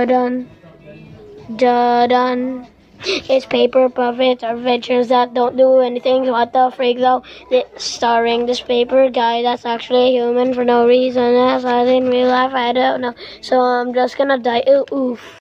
dun, dun, dun. It's Paper Puppets Adventures that don't do anything. What the freak though? Starring this paper guy that's actually a human for no reason. As I didn't realize, I don't know. So I'm just gonna die. Oof.